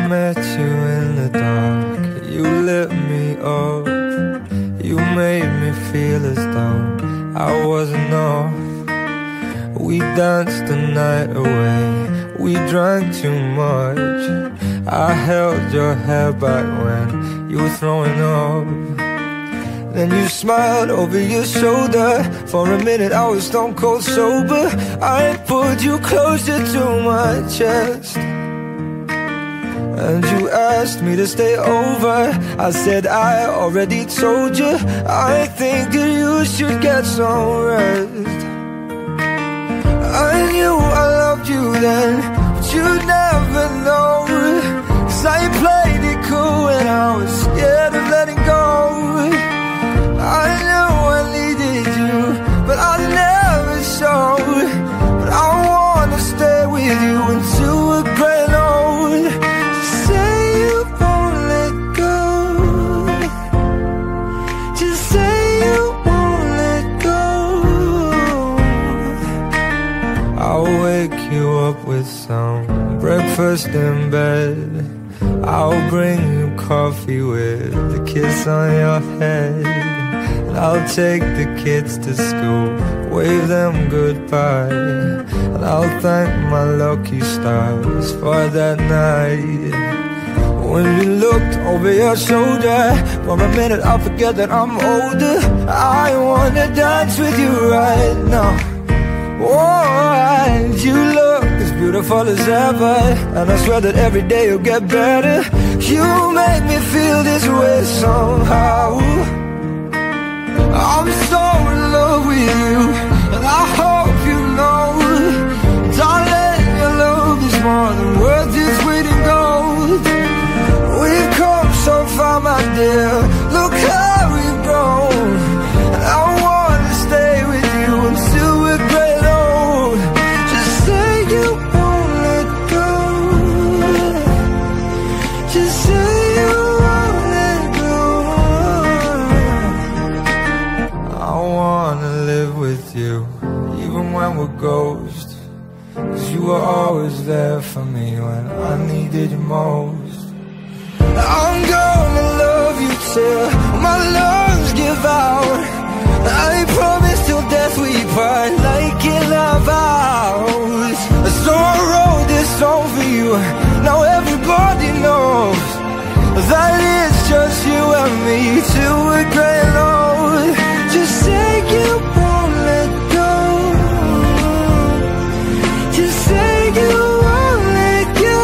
met you in the dark, you lit me up. You made me feel as though I wasn't off. We danced the night away, we drank too much. I held your hair back when you were throwing up. Then you smiled over your shoulder. For a minute I was stone cold sober. I pulled you closer to my chest, and you asked me to stay over. I said I already told you, I think that you should get some rest. I knew I loved you then, but you'd never know. 'Cause I played it cool and I was scared of letting go. I knew I needed you, but I never showed. But I wanna stay with you until we're growing old. Just say you won't let go. Just say you won't let go. I'll wake you up with some breakfast in bed. I'll bring you coffee with a kiss on your head. I'll take the kids to school, wave them goodbye. And I'll thank my lucky stars for that night. When you looked over your shoulder, for a minute I forget that I'm older. I wanna dance with you right now. Oh, and you look as beautiful as ever, and I swear that every day you'll get better. You make me feel this way somehow. I'm so in love with you, and I hope you know, darling, your love is more than worth its weight in gold. We've come so far, my dear, look how we've grown. And I wanna stay with you until we're great old. Just say you won't let go. Just say you won't let go. I wanna live with you, even when we're ghosts. 'Cause you were always there for me when I needed you most. I'm gonna love you till my lungs give out. I promise till death we part, like in our vows. So I wrote this song for you, now everybody knows that it's just you and me till we're growing old. Just say you won't let go. Just say you won't let go.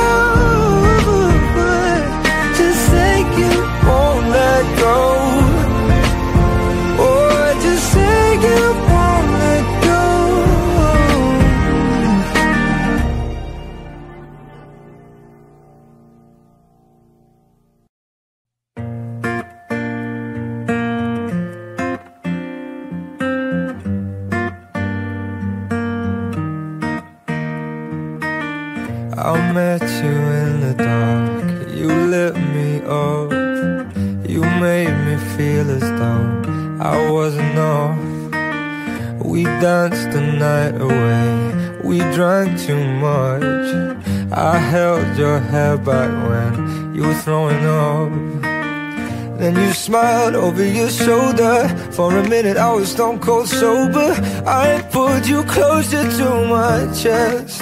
Just say you won't let go. Oh, just say you won't let go. I met you in the dark, you lit me up. You made me feel as though I wasn't off. We danced the night away, we drank too much. I held your hair back when you were throwing up. Then you smiled over your shoulder. For a minute I was stone cold sober. I pulled you closer to my chest,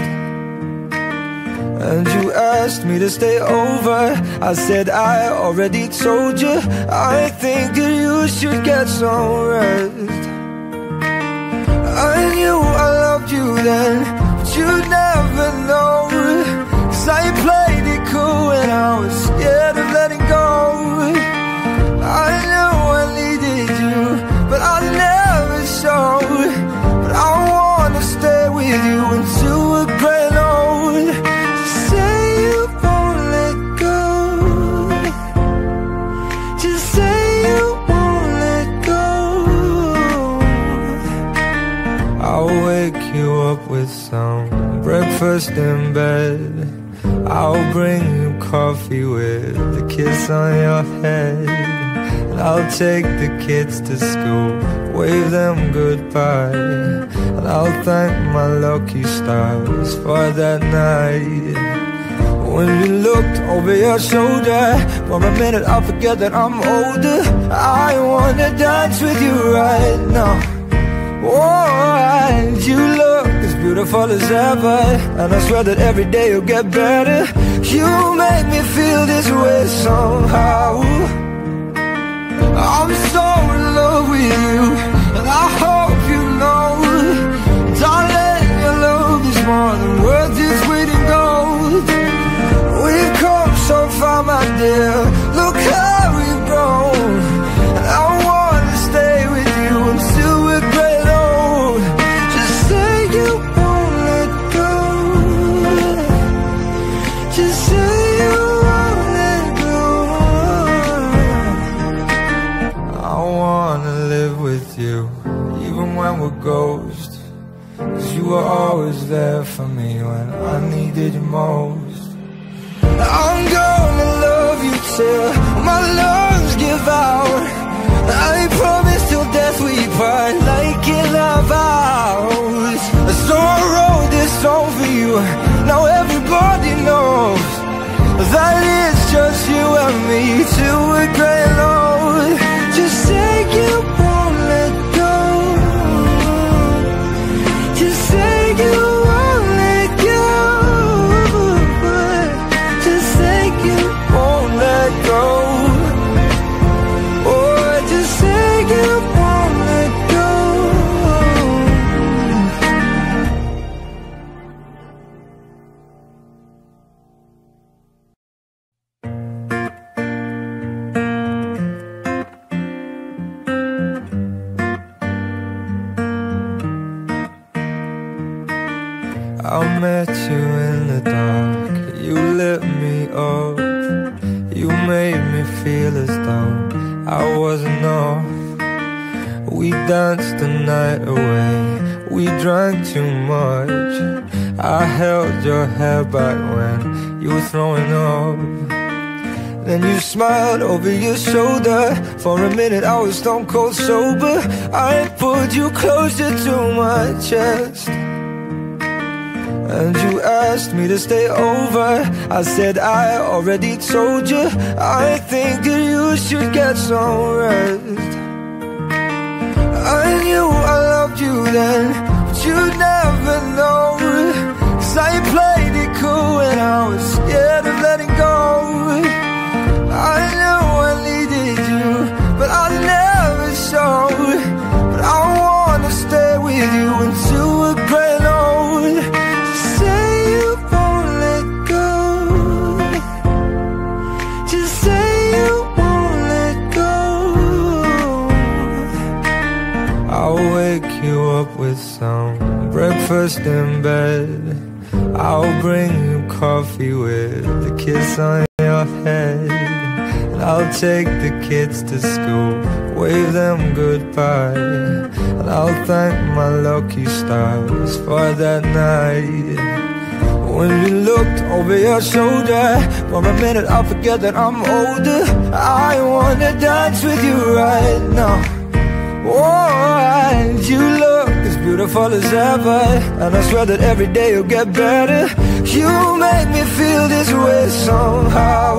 and you asked me to stay over. I said I already told you, I think that you should get some rest. I knew I loved you then, but you'd never know. 'Cause I played it cool and I was scared of letting go. I knew I needed you, but I never showed. But I wanna stay with you until we're growing old. Just say you won't let go. Just say you won't let go. I'll wake you up with some breakfast in bed. I'll bring you coffee with a kiss on your head. And I'll take the kids to school, wave them goodbye. And I'll thank my lucky stars for that night. When you looked over your shoulder, for a minute I forget that I'm older. I wanna dance with you right now. Oh, and you look as beautiful as ever, and I swear that every day you'll get better. You make me feel this way somehow. I'm so in love with you, and I hope you know, darling, your love is more than worth its weight in gold. We've come so far, my dear, look how we've grown. And I wanna stay with you until we're great old. Just say you won't let go. Just say you won't let go. I wanna live with you, even when we're ghosts. 'Cause you were always there for me when I needed you most. I'm gonna love you till my lungs give out. I promise till death we part, like in our vows. So I wrote this song for you, now everybody knows that it's just you and me till we're grey and old. Just say you won't let go. Just say you won't let go. Just say you won't let go. Oh, just say you won't let go. I met you in the dark, you lit me up. You made me feel as though I wasn't off. We danced the night away, we drank too much. I held your hair back when you were throwing up. Then you smiled over your shoulder. For a minute I was stone cold sober. I pulled you closer to my chest, and you asked me to stay over. I said I already told you, I think that you should get some rest. I knew I loved you then, but you'd never know. 'Cause I played it cool and I was scared of letting go. I knew I needed you, but I never showed. But I wanna stay with you until we're grey and old. Just say you won't let go. Just say you won't let go. I'll wake you up with some breakfast in bed. I'll bring you coffee with a kiss on your head. And I'll take the kids to school, wave them goodbye. And I'll thank my lucky stars for that night. When you looked over your shoulder, for a minute I forget that I'm older. I wanna dance with you right now. Oh, and you look as beautiful as ever, and I swear that every day you'll get better. You make me feel this way somehow.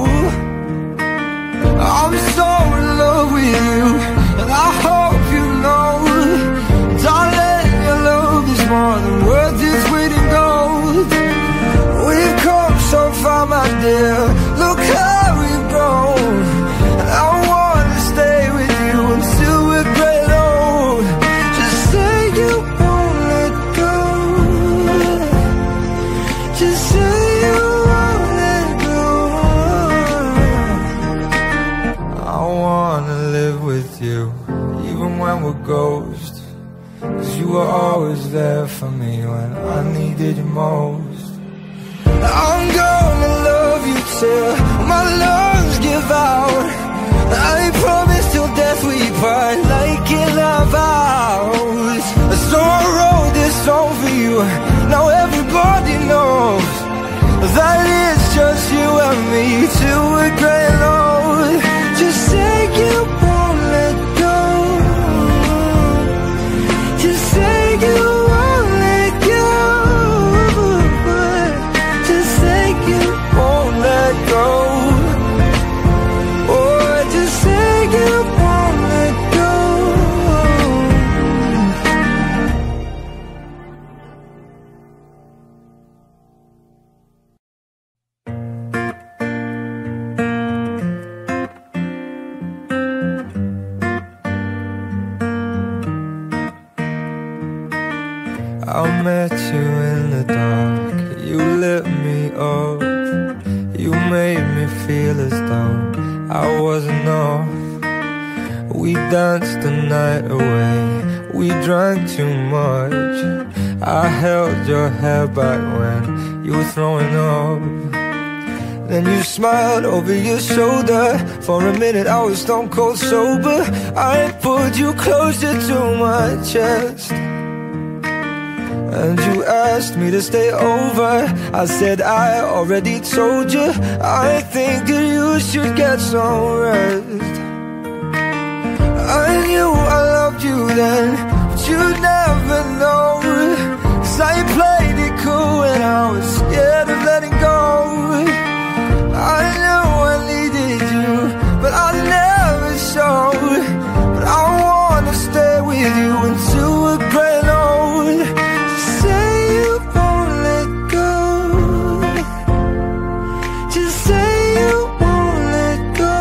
I'm so in love with you, and I hope you know, darling, your love is more than worth its weight in gold. We've come so far, my dear, look how we've grown. And I wanna stay with you until we're great old. Just say you won't let go. Just say you won't let go. I wanna live with you, even when we're ghosts. 'Cause you were always there for me when I needed you most. I'm gonna love you till my lungs give out. I promise till death we part, like in our vows. So I wrote this song for you, now everybody knows that it's just you and me till we're grey and old. Just say you won't let go. Just say you won't let go. Just say you won't I met you in the dark, you lit me up. You made me feel as though I wasn't off. We danced the night away, we drank too much. I held your hair back when you were throwing up. Then you smiled over your shoulder. For a minute I was stone cold sober. I pulled you closer to my chest, and you asked me to stay over. I said I already told you, I think that you should get some rest. I knew I loved you then, but you'd never know. 'Cause I played it cool and I was scared of letting go. I knew I needed you, but I never showed. But I wanna stay with you until we're growing old. Just say you won't let go. Just say you won't let go.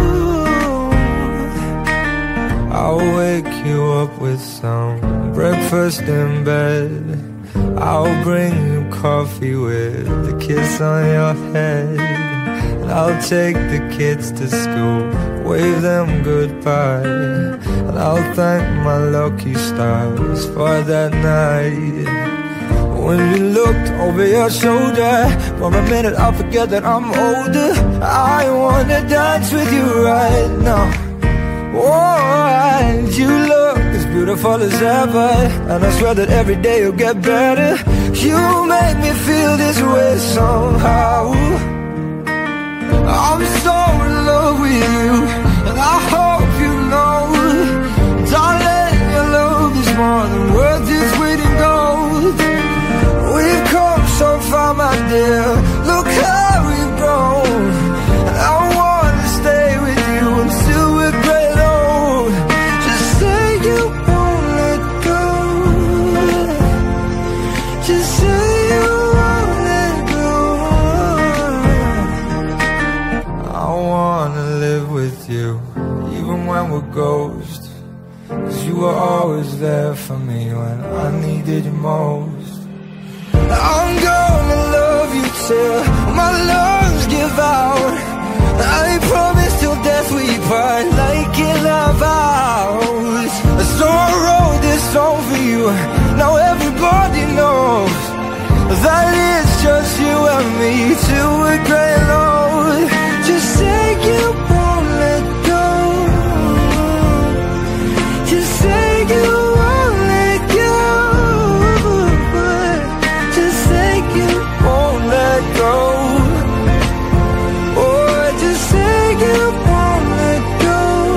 I'll wake you up with some breakfast in bed. I'll bring you coffee with a kiss on your head. I'll take the kids to school, wave them goodbye. And I'll thank my lucky stars for that night. When you looked over your shoulder, for a minute I forget that I'm older. I wanna dance with you right now. Oh, and you look as beautiful as ever, and I swear that every day you'll get better. You make me feel this way somehow. I'm so in love with you, and I hope you know, darling, your love is more than worth its weight in gold. We've come so far, my dear, look how we've grown. And I wanna stay with you until we're great old. Just say you won't let go. Just say you won't let go. I wanna live with you, even when we're ghosts. 'Cause you were always there for me when I needed you most. I'm gonna love you till my lungs give out. I promise till death we part, like in our vows. So I wrote this song for you, now everybody knows that it's just you and me till we're growing old. Just say you won't let go. Just say you won't let go. Just say you won't let go. Oh, just say you won't let go.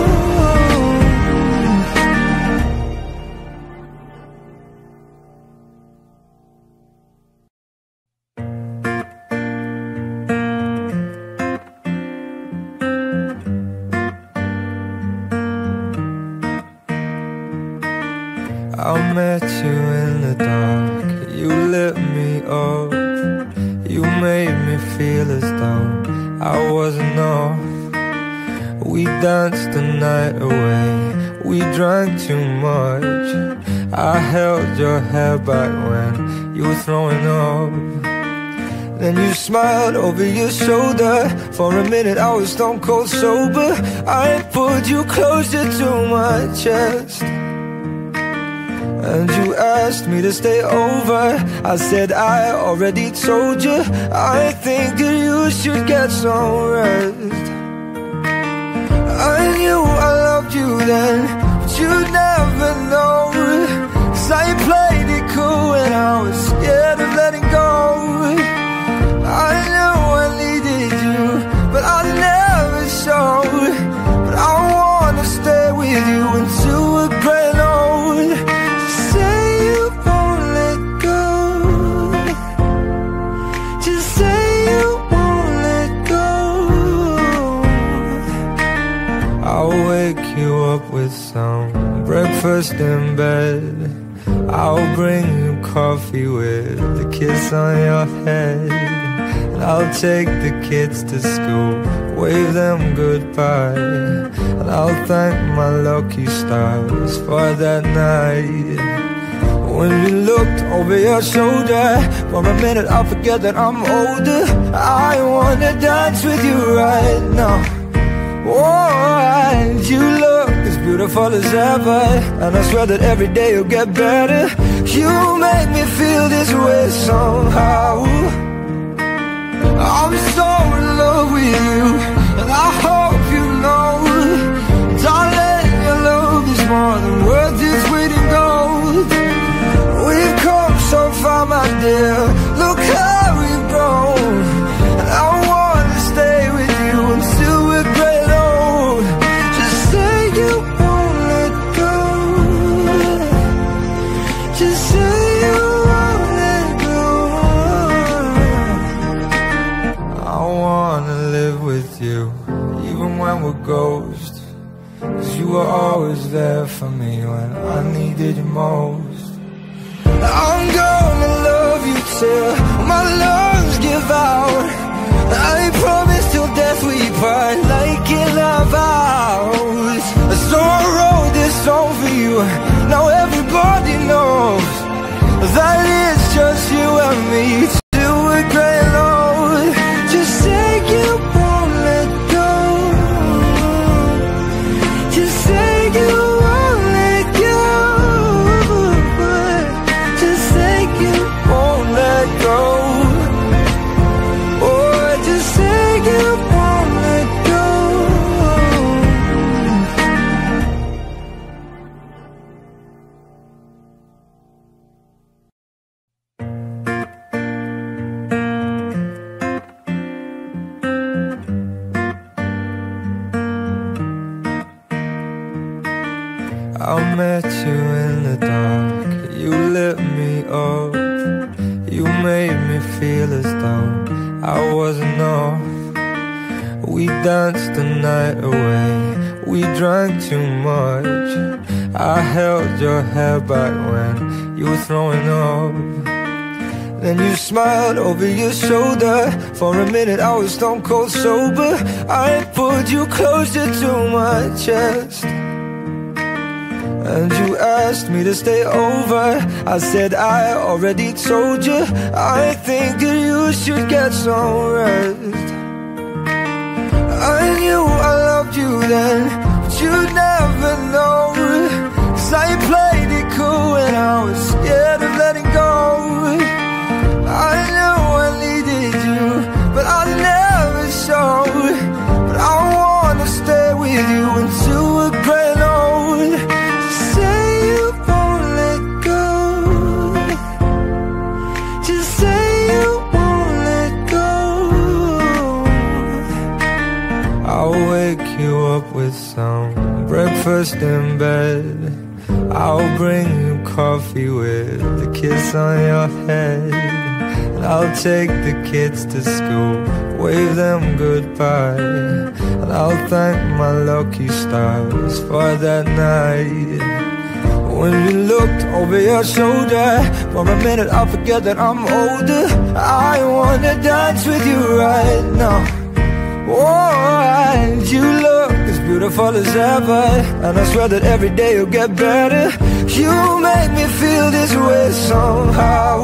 I met you in the dark, you lit me up. You made me feel as though I wasn't off. We danced the night away, we drank too much. I held your hair back when you were throwing up. Then you smiled over your shoulder. For a minute I was stone cold sober. I pulled you closer to my chest, and you asked me to stay over. I said I already told you, I think that you should get some rest. I knew I loved you then, but you'd never know. 'Cause I played it cool and I was scared of letting go. I knew I needed you, but I never showed. But I wanna stay with you until we're growing old. Just say you won't let go. Just say you won't let go. I'll wake you up with some breakfast in bed. I'll bring you coffee with a kiss on your head. And I'll take the kids to school, wave them goodbye. And I'll thank my lucky stars for that night. When you looked over your shoulder, for a minute I forget that I'm older. I wanna dance with you right now. Oh, and you look as beautiful as ever, and I swear that every day you'll get better. You make me feel this way somehow. I'm so in love with you, and I hope you know, darling, your love is more than worth its weight in gold. We've come so far, my dear, look how we've grown. And I wanna stay with you until we're great old. Just say you won't let go. Just say you won't let go. I wanna live with you, even when we're ghosts. 'Cause you were always there for me when I needed you most. I'm gonna love you till my lungs give out. I promise till death we part, like in our vows. So I wrote this song for you, now everybody knows that it's just you and me till we're great old. Just say you won't let go. Just say you won't let go. Just say you won't let go. Oh, just say you won't let go. I met you in the dark, you lit me up. You made me feel as though I wasn't off. We danced the night away, we drank too much. I held your hair back when you were throwing up. Then you smiled over your shoulder. For a minute I was stone cold sober. I pulled you closer to my chest, and you asked me to stay over. I said I already told you, I think that you should get some rest. I knew I loved you then, but you'd never know. 'Cause I played it cool and I was scared of letting go. I knew I needed you, but I never showed. But I wanna stay with you until we're great old. Say you won't let go. Just say you won't let go. I'll wake you up with some breakfast in bed. I'll bring you coffee with a kiss on your head. And I'll take the kids to school, wave them goodbye. And I'll thank my lucky stars for that night. When you looked over your shoulder, for a minute I forget that I'm older. I wanna dance with you right now. Oh, and you look as beautiful as ever, and I swear that every day you'll get better. You make me feel this way somehow.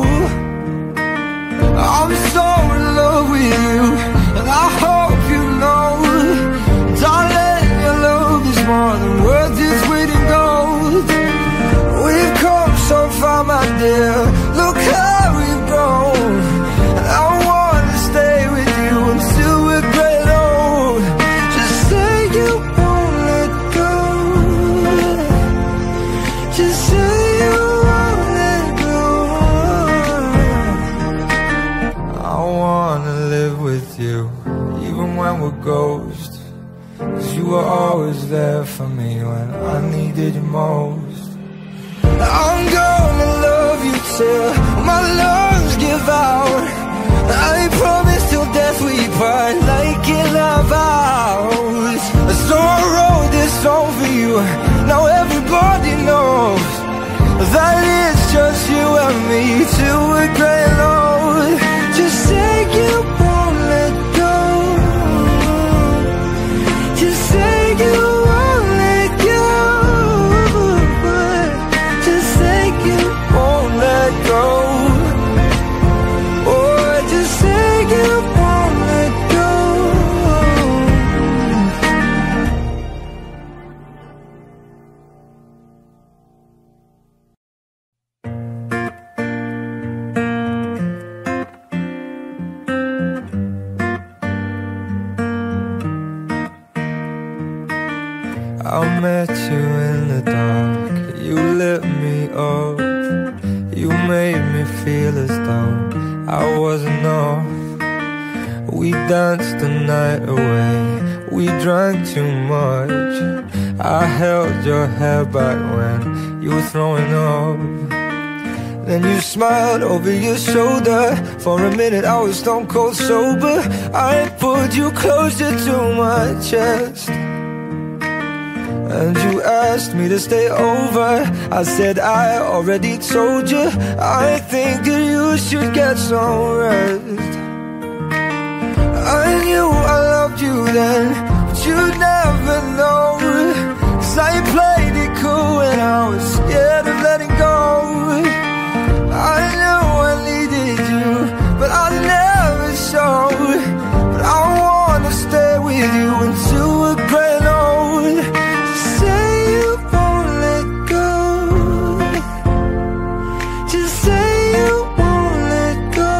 I'm so in love with you, and I hope you know, darling, your love is more than worth its weight in gold. We've come so far, my dear, look how we've grown. And I wanna stay with you until we're great old. Just say you won't let go. Just say you won't let go. I wanna live with you, even when we're ghosts. 'Cause you were always there for me when I needed you most. I'm gonna love you till my lungs give out. I promise till death we part, like in our vows. So I wrote this song for you, now everybody knows that it's just you and me till we're great old. Just say you won't let go. Just say you won't let go. Just say you won't met you in the dark, you lit me up. You made me feel as though I wasn't off. We danced the night away, we drank too much. I held your hair back when you were throwing up. Then you smiled over your shoulder. For a minute I was stone cold sober. I pulled you closer to my chest, and you asked me to stay over. I said I already told you, I think that you should get some rest. I knew I loved you then, but you'd never know. 'Cause I played it cool and I was scared of letting go. I knew I needed you, but I never showed. But I wanna stay with you until we're growing old. Just say you won't let go. Just say you won't let go.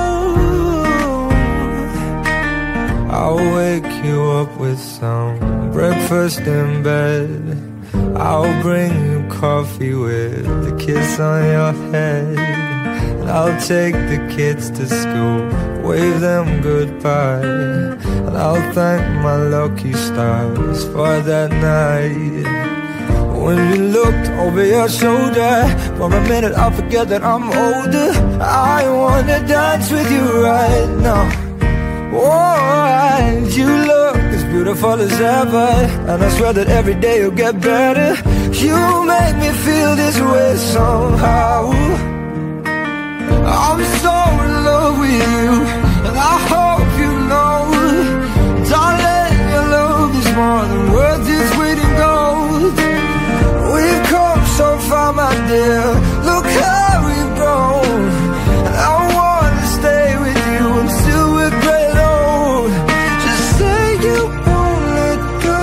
I'll wake you up with some breakfast in bed. I'll bring you coffee with a kiss on your head. I'll take the kids to school, wave them goodbye. And I'll thank my lucky stars for that night. When you looked over your shoulder, for a minute I forget that I'm older. I wanna dance with you right now. Oh, and you look as beautiful as ever, and I swear that every day you'll get better. You make me feel this way somehow. I'm so in love with you, and I hope you know, darling, your love is more than worth its weight in gold. We've come so far, my dear, look how we've grown. And I wanna stay with you until we're great old. Just say you won't let go.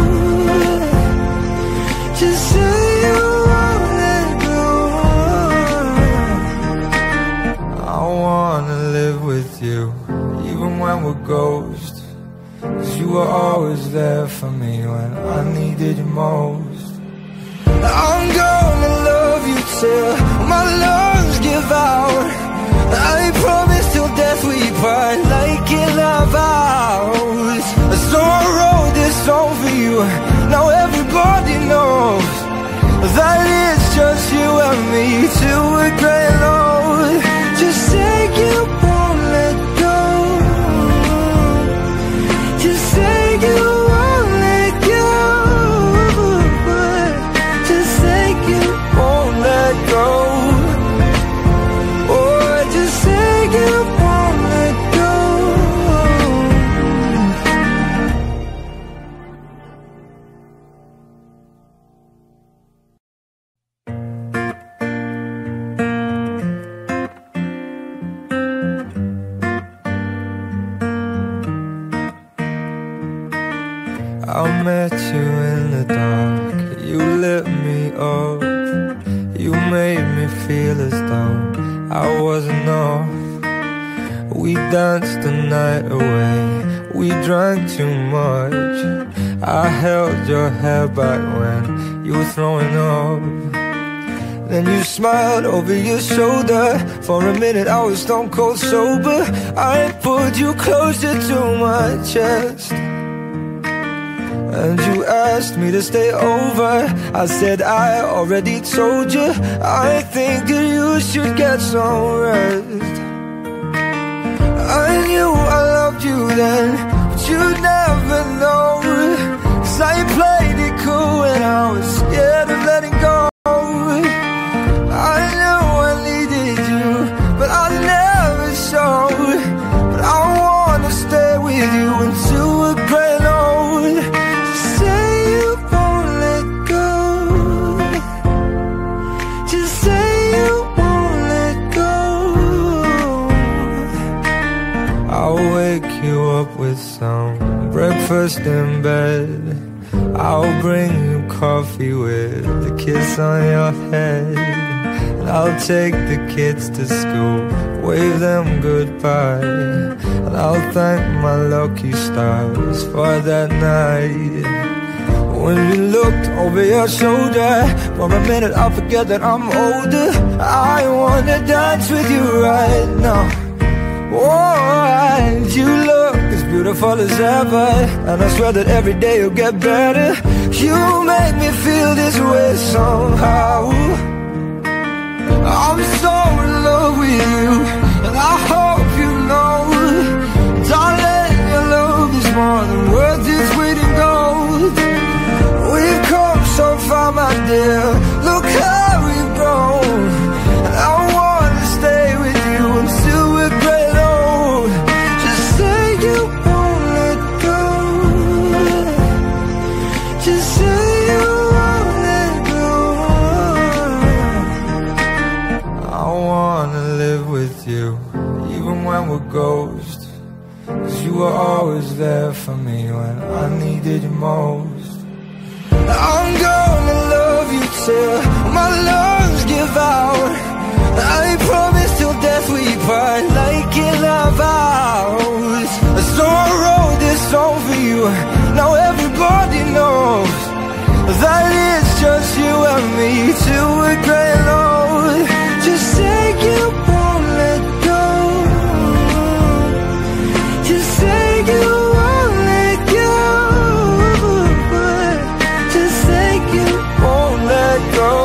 Just say you won't let go. I wanna live with you, even when we're ghosts. 'Cause you were always there for me when I needed you most. I'm gonna love you till my lungs give out. I promise till death we part, like in our vows. So I wrote this song for you, now everybody knows that it's just you and me till we're growing old. Just say you won't let go. Just say you won't let go. Just say you won't let go. Oh, just say you won't let go. I met you in the dark, you lit me up. You made me feel as though I wasn't off. We danced the night away, we drank too much. I held your hair back when you were throwing up. Then you smiled over your shoulder. For a minute I was stone cold sober. I pulled you closer to my chest, and you asked me to stay over. I said I already told you, I think that you should get some rest. I knew I loved you then, but you'd never know. 'Cause I played it cool and I was scared of letting go. I knew I needed you, but I never showed. But I wanna stay with you until we're growing old. Just say you won't let go. Just say you won't let go. I'll wake you up with some breakfast in bed. I'll bring you coffee with a kiss on your head. And I'll take the kids to school, wave them goodbye. And I'll thank my lucky stars for that night. When you looked over your shoulder, for a minute I forget that I'm older. I wanna dance with you right now. Oh, you look as beautiful as ever, and I swear that every day you'll get better. You make me feel this way somehow. I'm so in love with you, and I hope you know, darling, your love is more than worth its weight in gold. We've come so far, my dear, look how we've grown. And I wanna stay with you until we're great old. Just say you won't let go. Just say you won't let go. I wanna live with you, even when we're ghosts. 'Cause you were always there for me when I needed you most. I'm gonna love you till my lungs give out. I promise till death we part, like in our vows. So I wrote this song for you, now everybody knows that it's just you and me till we're grey and old. Just say you won't let go. Just say you won't let go. Just say you won't let go.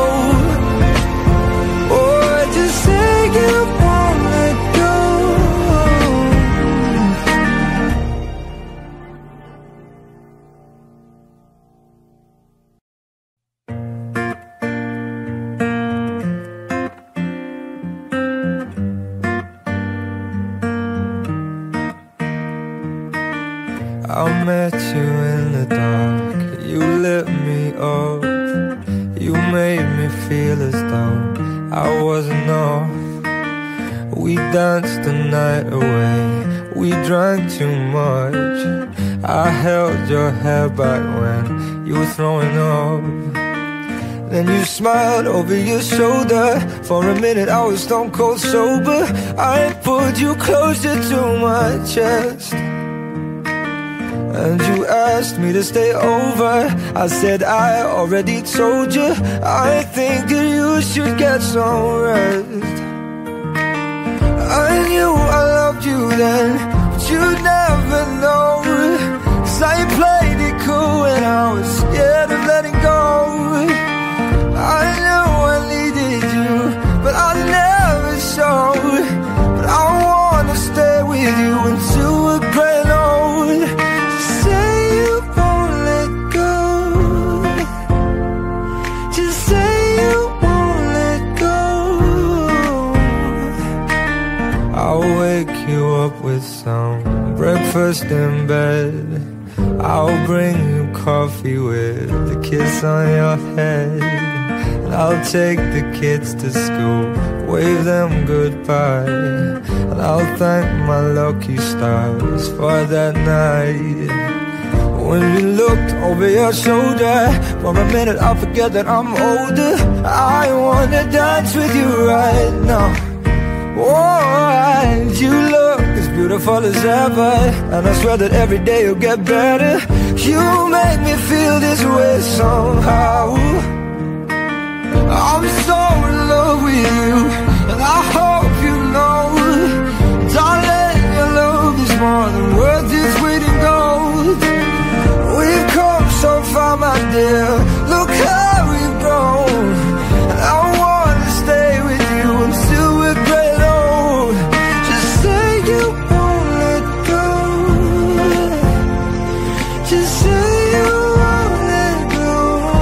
Oh, just say you won't let go. I met you in the dark, you lit me up. You made me feel as though I wasn't off. We danced the night away, we drank too much. I held your hair back when you were throwing up. Then you smiled over your shoulder. For a minute I was stone cold sober. I pulled you closer to my chest, and you asked me to stay over. I said I already told you, I think that you should get some rest. I knew I loved you then, but you'd never know. 'Cause I played it cool when I was scared of letting go. I knew I needed you, but I never showed. But I wanna stay with you until we're grey and old. Say you won't let go. Just say you won't let go. I'll wake you up with some breakfast in bed. I'll bring you coffee with a kiss on your head. And I'll take the kids to school, wave them goodbye. And I'll thank my lucky stars for that night. When you looked over your shoulder, for a minute I forget that I'm older. I wanna dance with you right now. Oh, you look as beautiful as ever, and I swear that every day you'll get better. You make me feel this way somehow. I'm so in love with you, and I hope you know, darling, your love is more than worth its weight in gold. We've come so far, my dear, look how we've grown. And I wanna stay with you until we're grey and old. Just say you won't let go. Just say you won't let go.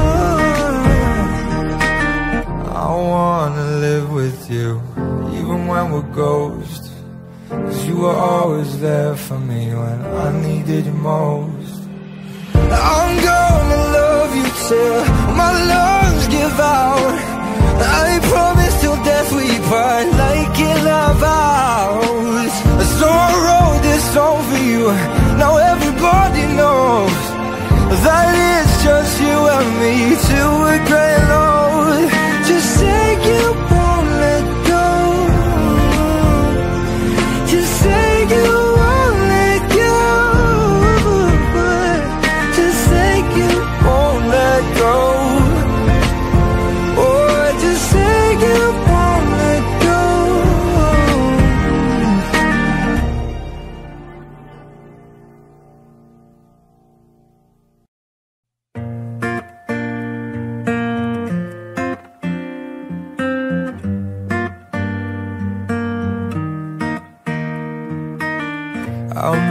I wanna live with you, even when we're ghosts. 'Cause you were always there for me when I needed you most. I'm gonna love you till my lungs give out. I promise till death we part, like in our vows. So I wrote this song for you, now everybody knows that it's just you and me till we're grey and old. Just say you won't let go. Just say you won't let go. Just say you won't let go.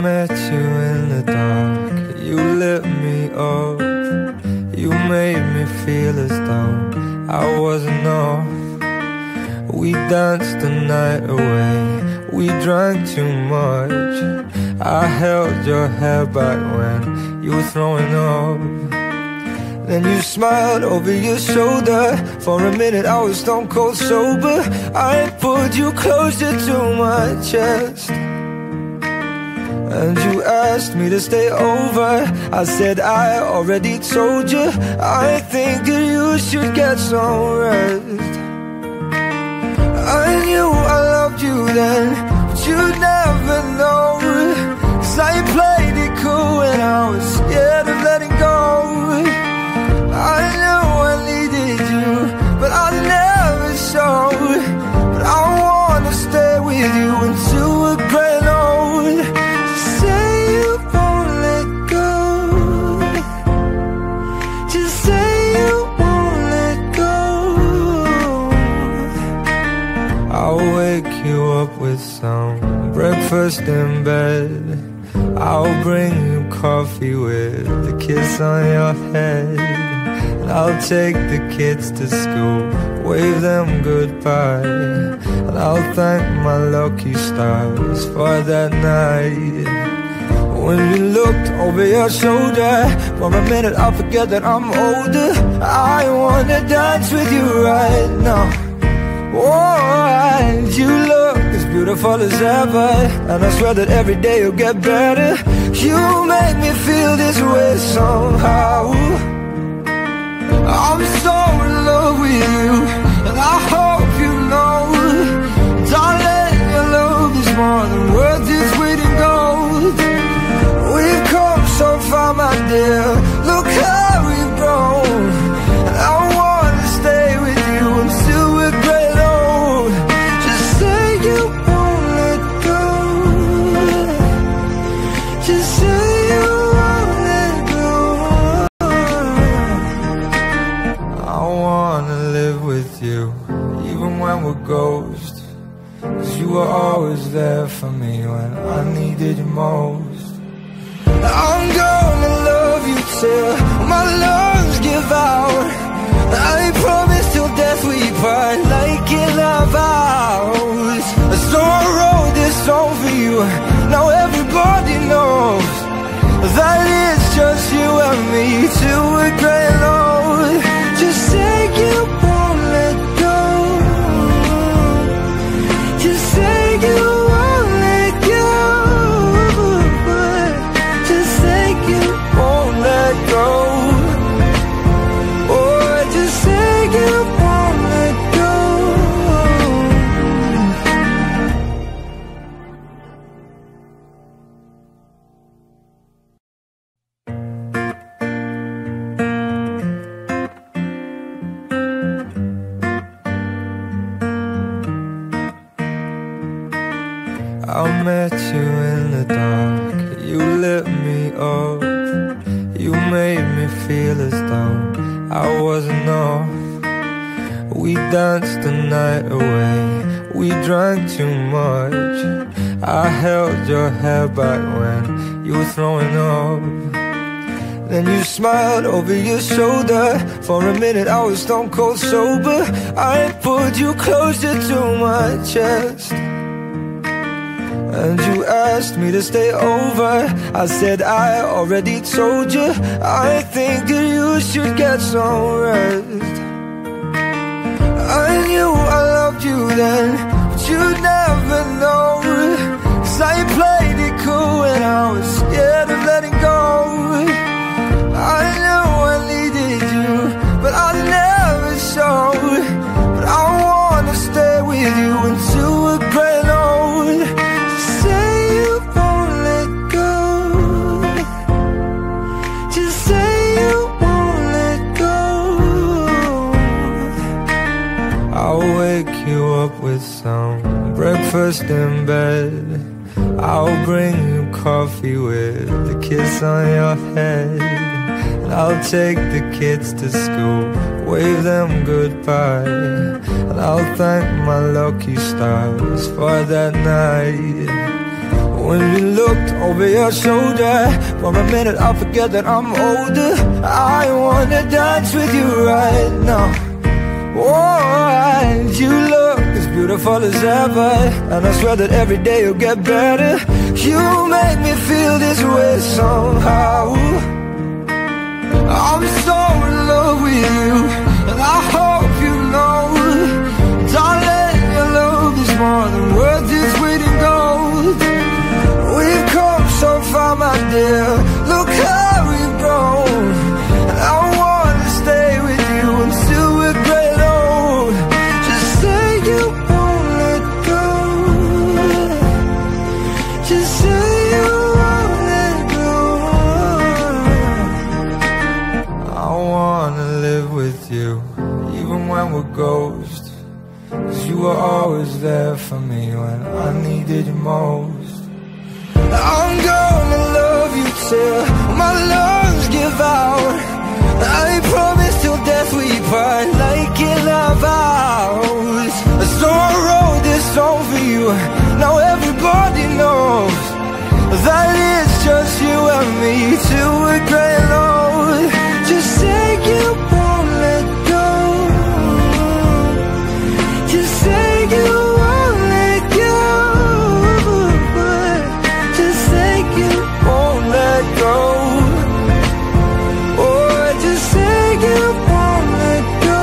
met you in the dark, you lit me up. You made me feel as though I wasn't off. We danced the night away, we drank too much. I held your hair back when you were throwing up. Then you smiled over your shoulder. For a minute I was stone cold sober. I pulled you closer to my chest, and you asked me to stay over. I said I already told you, I think that you should get some rest. I knew I loved you then, but you'd never know. 'Cause I played it cool when I was scared of letting go. I knew I needed you, but I never showed. But I wanna stay with you until we're growing old. Just say you won't let go. Just say you won't let go. I'll wake you up with some breakfast in bed. I'll bring you coffee with a kiss on your head. I'll take the kids to school, wave them goodbye, and I'll thank my lucky stars for that night. When you looked over your shoulder, for a minute I forget that I'm older. I wanna dance with you right now. Oh, you look as beautiful as ever, and I swear that every day you'll get better. You make me feel this way somehow. I'm so in love with you, and I hope you know, darling, your love is more than worth its weight in gold. We've come so far, my dear, look how we've grown. And I wanna stay with you until we're great old. Just say you won't let go. Just say you won't let go. I wanna live with you, even when we're ghosts. 'Cause you were always there for me when I needed you most. I'm gonna love you till my lungs give out. I promise till death we part, like in our vows. So I wrote this song for you, now everybody knows that it's just you and me till we're growing old. Just say you won't let go. Just say you won't let go. Just say you won't let go. Oh, just say you won't let go. I met you in the dark, you lit me up. You made me feel as though I wasn't off. We danced the night away, we drank too much. I held your hair back when you were throwing up. Then you smiled over your shoulder. For a minute I was stone cold sober. I pulled you closer to my chest, and you asked me to stay over. I said I already told you, I think that you should get some rest. I knew I loved you then, but you'd never know. 'Cause I played it cool when I was scared of letting go. I knew I needed you, but I never showed. But I wanna stay with you until we're growing old. Just say you won't let go. Just say you won't let go. I'll wake you up with some breakfast in bed. I'll bring you coffee with a kiss on your head. And I'll take the kids to school, wave them goodbye, and I'll thank my lucky stars for that night. When you looked over your shoulder, for a minute I forget that I'm older. I wanna dance with you right now. Oh, and you look as beautiful as ever, and I swear that every day you'll get better. You make me feel this way somehow. I'm so in love with you, and I hope you know, darling, your love is more than worth its weight in gold. We've come so far, my dear, look how we've grown. And I wanna stay with you until we're great old. Just say you won't let go. Just say you won't let go. I wanna live with you, even when we're ghosts. 'Cause you were always there for me when I needed you most. I'm gonna love you till my lungs give out. I promise till death we part, like in our vows. So I wrote this song for you, now everybody knows that it's just you and me till we're grey old. Just say you won't let go. Just say you won't let go. Just say you won't let go. Oh, just say you won't let go.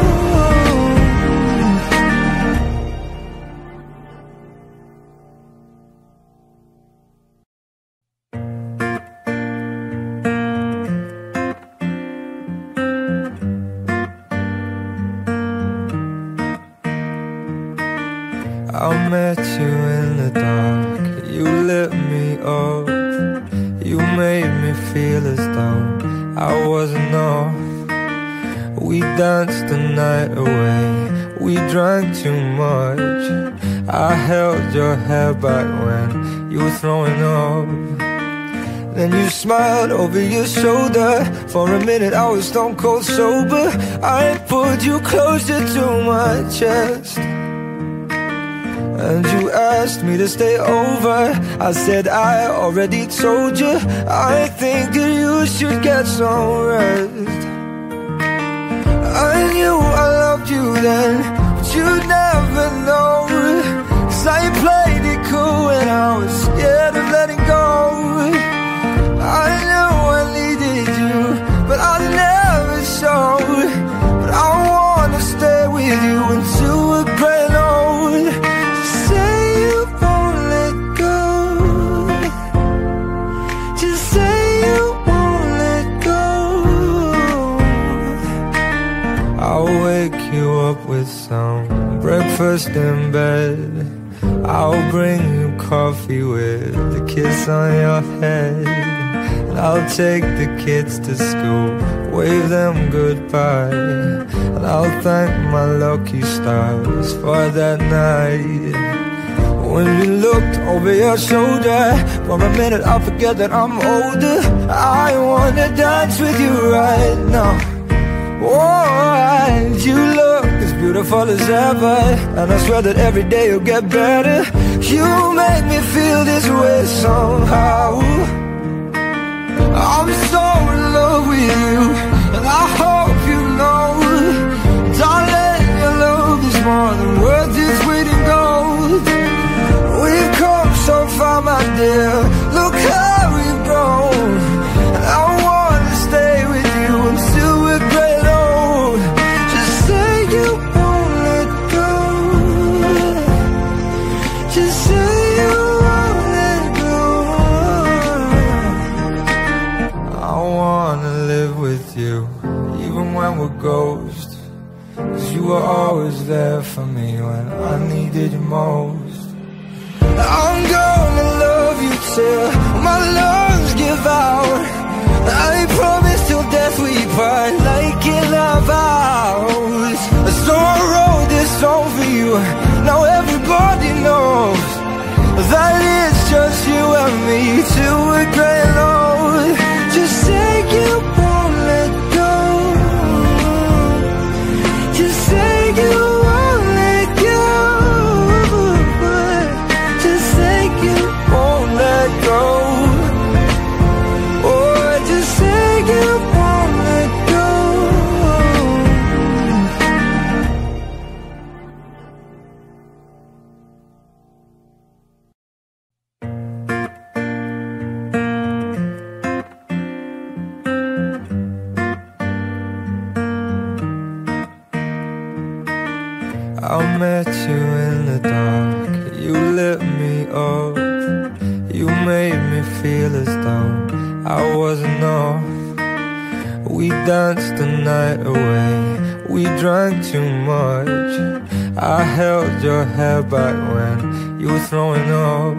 I met you in the dark, you lit me up. You made me feel as though I wasn't off. We danced the night away, we drank too much. I held your hair back when you were throwing up. Then you smiled over your shoulder. For a minute I was stone cold sober. I pulled you closer to my chest, and you asked me to stay over. I said I already told you, I think that you should get some rest. I knew I loved you then, but you'd never know. 'Cause I played it cool when I was scared of letting go. I knew I needed you, but I never showed. But I wanna stay with you until we're grey old. Say you won't let go. Just say you won't let go. I'll wake you up with some breakfast in bed. I'll bring you coffee with a kiss on your head. And I'll take the kids to school, wave them goodbye. And I'll thank my lucky stars for that night. When you looked over your shoulder, for a minute I forget that I'm older. I wanna dance with you right now. Oh, and you look as beautiful as ever, and I swear that every day you'll get better. You make me feel this way somehow. I'm so in love with you, and I hope you know, darling, your love is more than worth its weight in gold. We've come so far, my dear, look how we've grown. And I wanna stay with you until we're grey old. Just say you won't let go. Just say you won't let go. I wanna live with you, even when we're ghosts. 'Cause you were always there for me when I needed you most. I'm gonna love you till my lungs give out. I promise till death we part, like in our vows. So I wrote this song for you, now everybody knows that it's just you and me till we're grey old. Just say you won't let go. Just say you won't let go. Just say you won't let go. I met you in the dark. You lit me up. You made me feel as though I wasn't off. We danced the night away. We drank too much. I held your hair back when you were throwing up.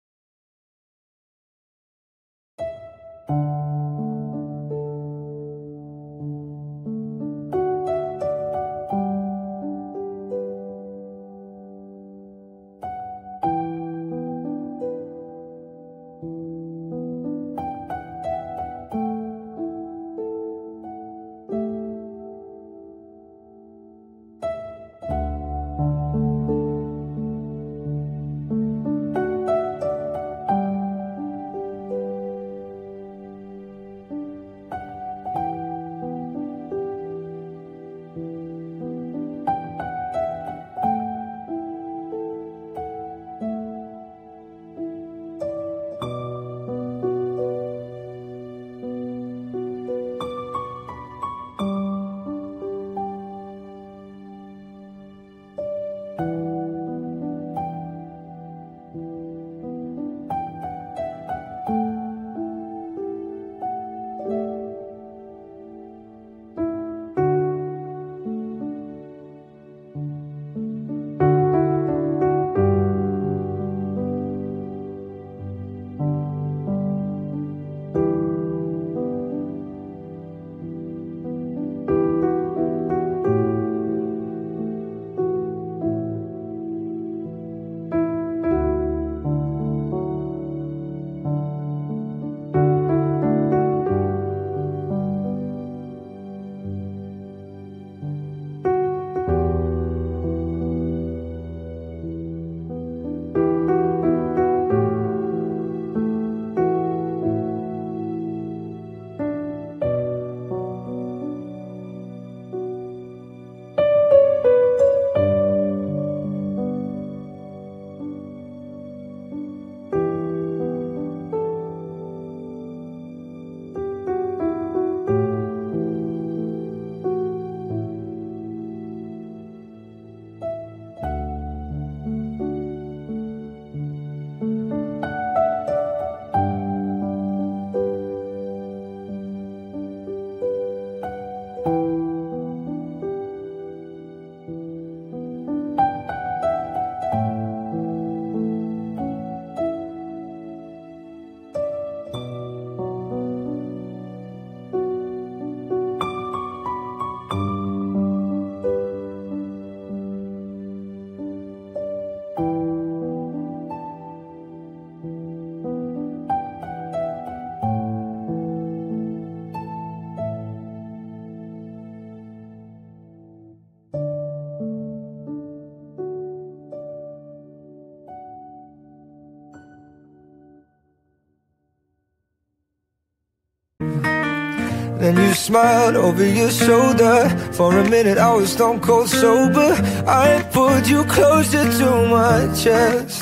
Then you smiled over your shoulder. For a minute I was stone cold sober. I pulled you closer to my chest,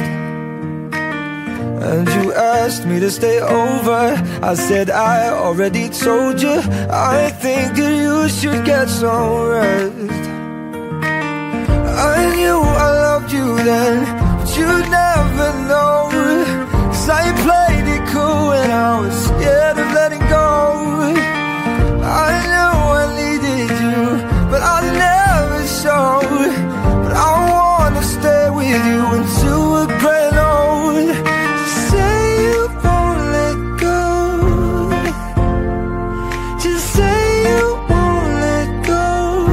and you asked me to stay over. I said I already told you. I think that you should get some rest. I knew I loved you then, but you'd never know. 'Cause I played it cool when I was scared of letting go. I knew I needed you, but I never showed. But I wanna stay with you until we're grown old. Just say you won't let go. Just say you won't let go.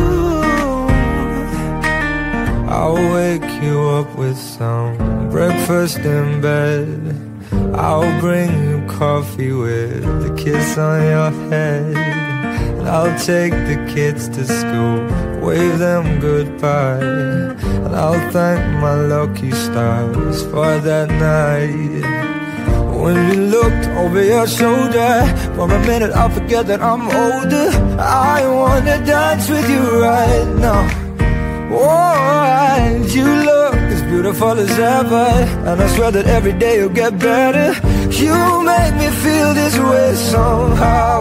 I'll wake you up with some breakfast in bed. I'll bring you coffee with a kiss on your head. I'll take the kids to school, wave them goodbye, and I'll thank my lucky stars for that night. When you looked over your shoulder, for a minute I forget that I'm older. I wanna dance with you right now. Oh, you look as beautiful as ever, and I swear that every day you'll get better. You make me feel this way somehow.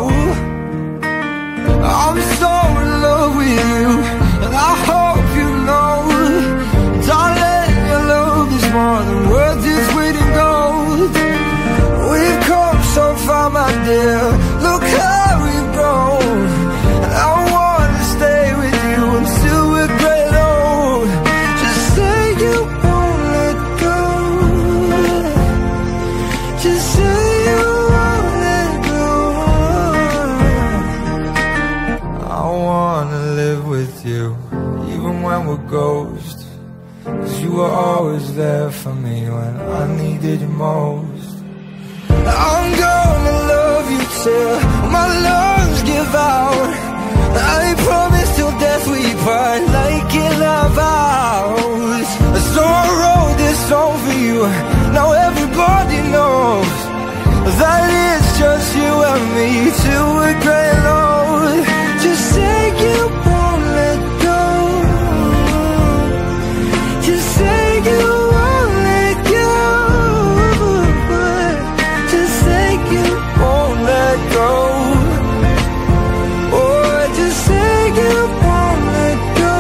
I'm so in love with you, and I hope you know even when we're ghosts. 'Cause you were always there for me when I needed you most. I'm gonna love you till my lungs give out. I promise till death we part, like in our vows. So I wrote this song for you, now everybody knows that it's just you and me till we're growing old. Just say you won't let go. Just say you won't let go. Just say you won't let go. Oh, just say you won't let go.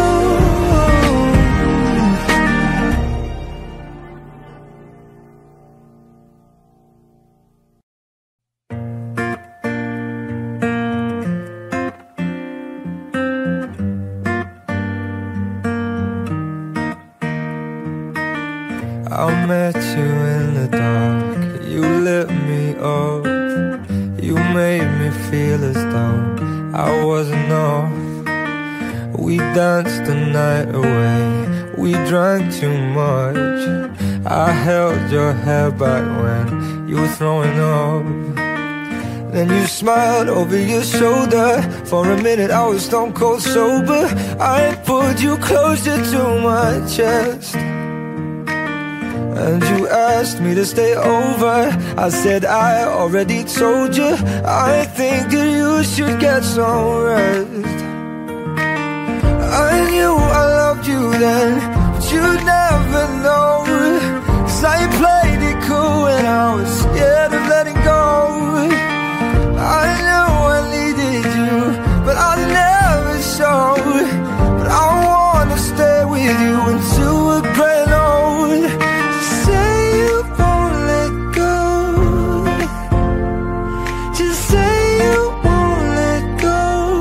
I met you in the dark, you lit me up. You made me feel as though I wasn't off. We danced the night away, we drank too much. I held your hair back when you were throwing up. Then you smiled over your shoulder. For a minute I was stone cold sober. I pulled you closer to my chest, and you asked me to stay over. I said I already told you, I think that you should get some rest. I knew I loved you then, but you'd never know. 'Cause I played it cool and I was scared of letting go. I knew I needed you, but I never showed. But I wanna stay with you until we're growing old. Say you won't let go. Just say you won't let go.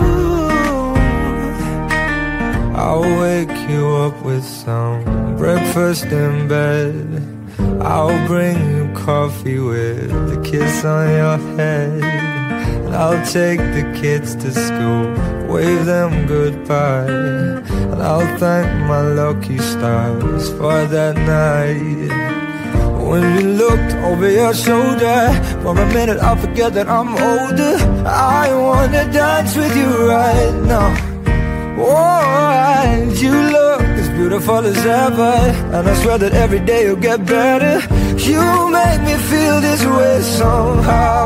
I'll wake you up with some breakfast in bed. I'll bring you coffee with a kiss on your head. And I'll take the kids to school, wave them goodbye. And I'll thank my lucky stars for that night. When you looked over your shoulder, for a minute I forget that I'm older. I wanna dance with you right now. Oh, and you look as beautiful as ever, and I swear that every day you'll get better. You make me feel this way somehow.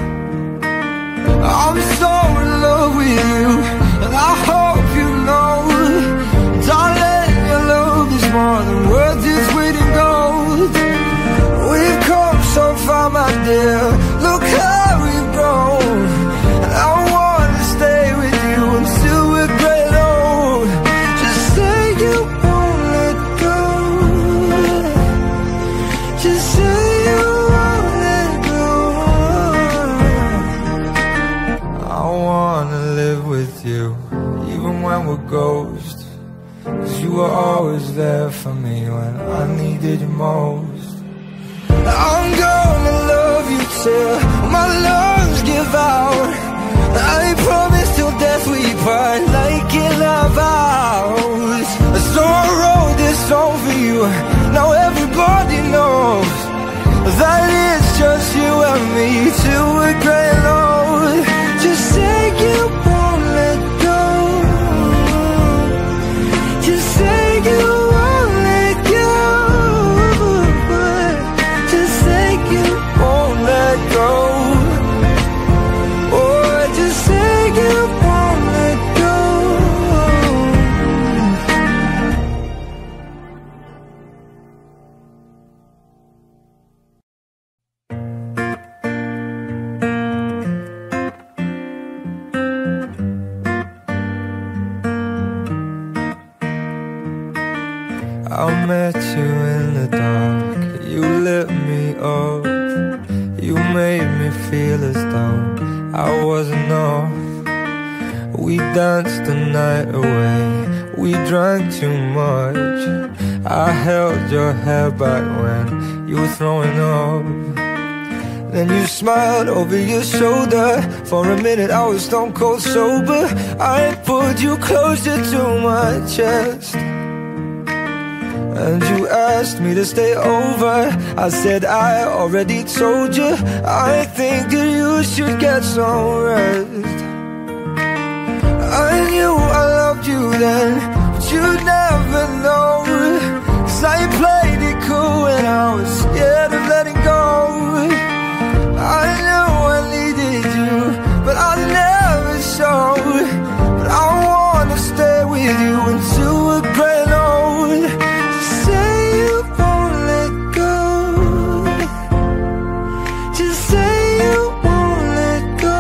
I'm so in love with you, and I hope you know, darling, your love is more than worth its weight in gold. We've come so far, my dear, look how we've grown. And I wanna stay with you until we're great old. Just say you won't let go. Just say you won't let go. I wanna live with you, even when we're ghosts. 'Cause you were always there for me when I needed you most. I'm gonna love you till my lungs give out. I promise till death we part, like in our vows. So I wrote this song for you, now everybody knows that it's just you and me till we're growing old. Just say you won't let go. Just say you won't let go. Just say you won't let go. Oh, just say you won't let go. I met you in the dark, you lit me up. You made me feel as though I wasn't off. We danced the night away, we drank too much. I held your hair back when you were throwing up. Then you smiled over your shoulder. For a minute I was stone cold sober. I pulled you closer to my chest, and you asked me to stay over. I said I already told you, I think that you should get some rest. I knew I loved you then, but you'd never know, 'cause I played it cool and I was scared of letting go. I knew I needed you, but I never showed. But I wanna stay with you until we're grown old. Just say you won't let go. Just say you won't let go.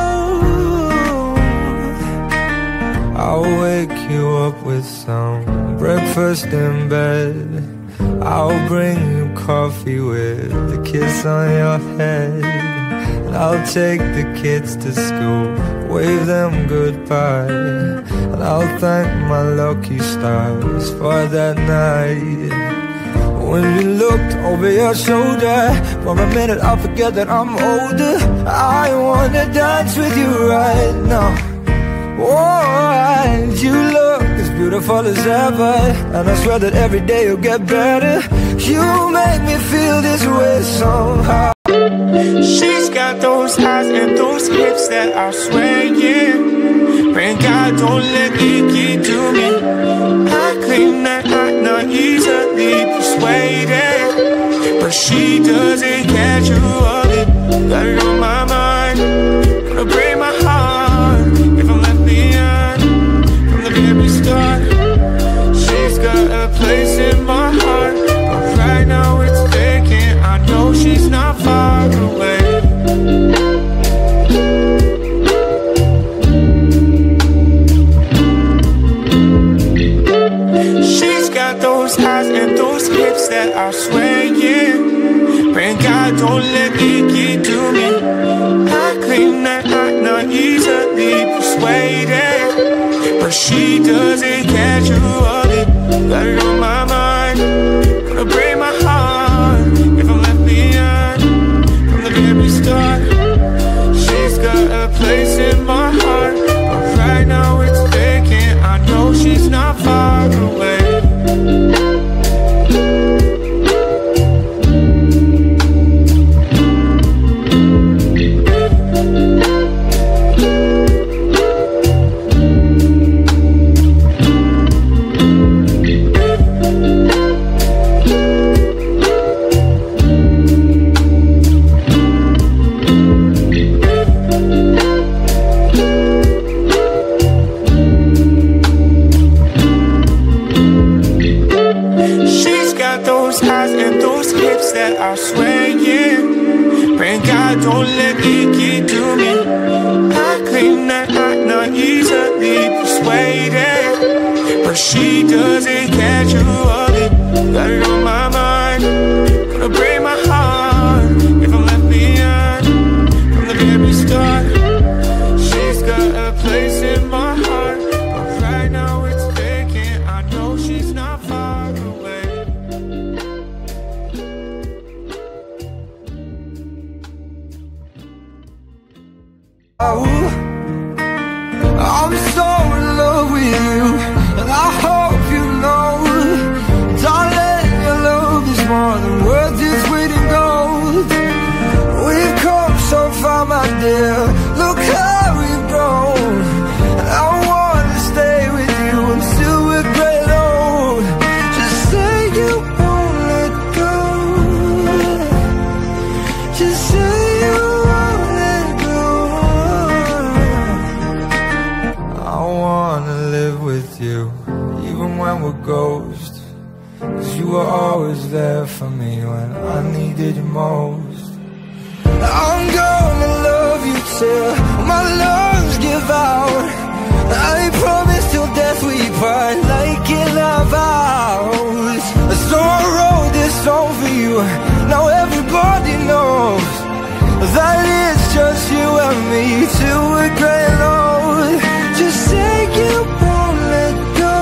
I'll wake you up with some breakfast in bed. I'll bring you coffee with a kiss on your head. I'll take the kids to school, wave them goodbye, and I'll thank my lucky stars for that night. When you looked over your shoulder, for a minute I forget that I'm older. I wanna dance with you right now. Oh, and you look as beautiful as ever, and I swear that every day you'll get better. You make me feel this way somehow. She's got those eyes and those hips that are swaying. Pray God don't let it get to me. I claim that I'm not easily persuaded, but she doesn't catch you up. Got it on my mind, gonna break my heart if I'm left behind. From the very start, she's got a place in my heart, but right now it's vacant. I know she's not far away. She's got those eyes and those hips that are swaying. Pray God don't let it get to me. I claim that I'm not easily persuaded, but she doesn't catch you up. Got it on my mind, gonna break my heart if I'm left behind. From the very start, she's got a place in my heart, but right now it's vacant. I know she's not far away. That are swaying. Pray God don't let it get to me. I claim that I'm not easily persuaded, but she doesn't catch you up. Got it on my mind, gonna break my heart if I'm left behind. From the very start, she's got a place in my heart, but right now it's vacant. I know she's not far away. I'm so in love with you, and I hope you know, darling, your love is more than worth its weight in gold. We've come so far, my dear, look how we've grown, and I wanna stay with you until we're great old. Just say you won't let go. Just say you won't let go. I wanna live with you, even when we're ghosts, 'cause you were always there for me when I needed you most. I'm gonna love you till my lungs give out. I promise till death we part, like in our vows. So I wrote this song for you, now everybody knows that it's just you and me till we're growing old. Just say you won't let go.